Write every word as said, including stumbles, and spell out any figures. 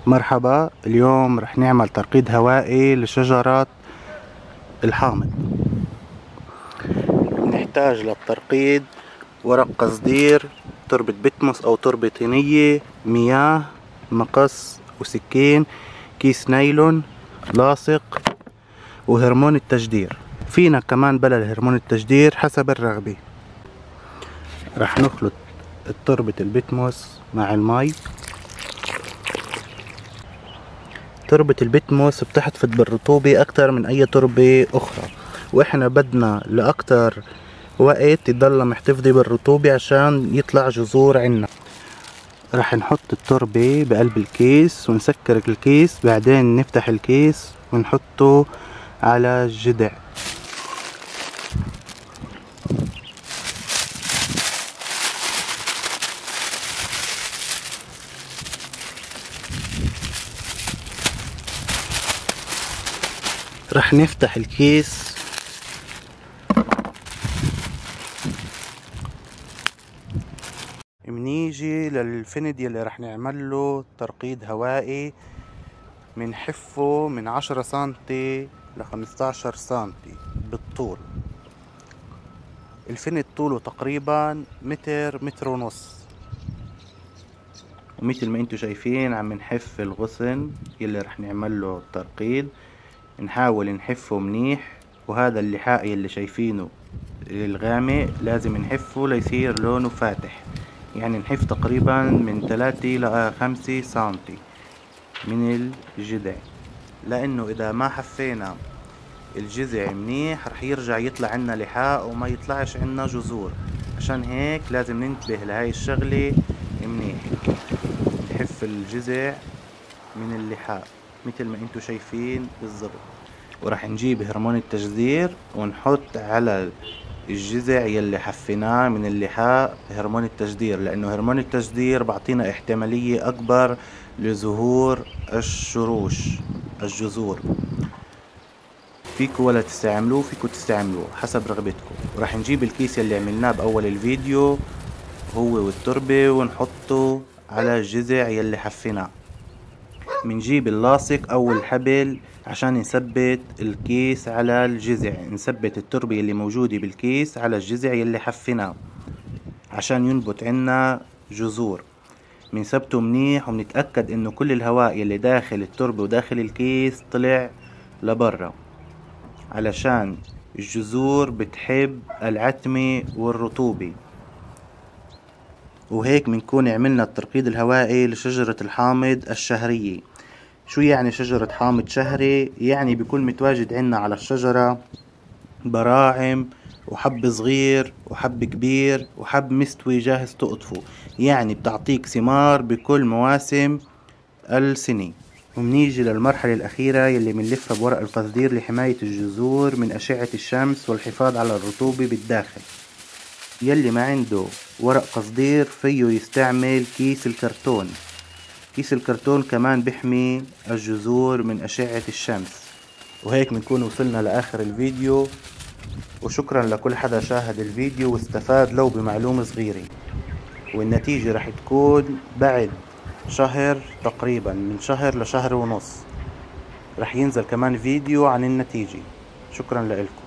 مرحبا. اليوم رح نعمل ترقيد هوائي لشجرة الحامض. نحتاج للترقيد ورق قصدير، تربة بتموس او تربة طينية، مياه، مقص وسكين، كيس نايلون، لاصق، وهرمون التجدير. فينا كمان بلا هرمون التجدير حسب الرغبة. رح نخلط تربة البتموس مع المي. تربة البتموس بتحتفظ بالرطوبة أكتر من أي تربة أخرى، وإحنا بدنا لأكتر وقت تضل محتفظة بالرطوبة عشان يطلع جذور عنا. رح نحط التربة بقلب الكيس ونسكر الكيس، بعدين نفتح الكيس ونحطه على الجذع. رح نفتح الكيس منيجي للفند يلي رح نعمله ترقيد هوائي. منحفه من عشرة سنتي لخمستاشر سنتي بالطول. الفند طوله تقريبا متر متر ونص، ومثل ما انتو شايفين عم نحف الغصن يلي رح نعمله الترقيد. نحاول نحفه منيح، وهذا اللحاء يلي شايفينه الغامق لازم نحفه ليصير لونه فاتح، يعني نحف تقريبا من ثلاثة إلى خمسة سنتي من الجذع، لانه اذا ما حفينا الجذع منيح رح يرجع يطلع عنا لحاء وما يطلعش عنا جذور. عشان هيك لازم ننتبه لهاي الشغلة منيح. نحف الجذع من اللحاء مثل ما انتو شايفين بالضبط. وراح نجيب هرمون التجذير ونحط على الجذع يلي حفيناه من اللحاء هرمون التجذير، لانه هرمون التجذير بعطينا احتمالية اكبر لظهور الشروش الجذور. فيكو ولا تستعملوه، فيكو تستعملوه حسب رغبتكم. وراح نجيب الكيس يلي عملناه باول الفيديو هو والتربة ونحطه على الجذع يلي حفيناه. منجيب اللاصق او الحبل عشان نثبت الكيس على الجذع، نثبت التربة اللي موجودة بالكيس على الجذع اللي حفيناه عشان ينبت عنا جذور. منثبته منيح ومنتأكد انه كل الهواء اللي داخل التربة وداخل الكيس طلع لبرا، علشان الجذور بتحب العتمة والرطوبة. وهيك بنكون عملنا الترقيد الهوائي لشجرة الحامض الشهرية. شو يعني شجرة حامض شهري؟ يعني بيكون متواجد عنا على الشجرة براعم وحب صغير وحب كبير وحب مستوي جاهز تقطفه، يعني بتعطيك ثمار بكل مواسم السنة. ومنيجي للمرحلة الأخيرة يلي منلفها بورق القصدير لحماية الجذور من أشعة الشمس والحفاظ على الرطوبة بالداخل. يلي ما عنده ورق قصدير فيه يستعمل كيس الكرتون. كيس الكرتون كمان بيحمي الجذور من أشعة الشمس. وهيك بنكون وصلنا لآخر الفيديو، وشكرا لكل حدا شاهد الفيديو واستفاد لو بمعلومة صغيرة. والنتيجة رح تكون بعد شهر تقريبا، من شهر لشهر ونص رح ينزل كمان فيديو عن النتيجة. شكرا لكم.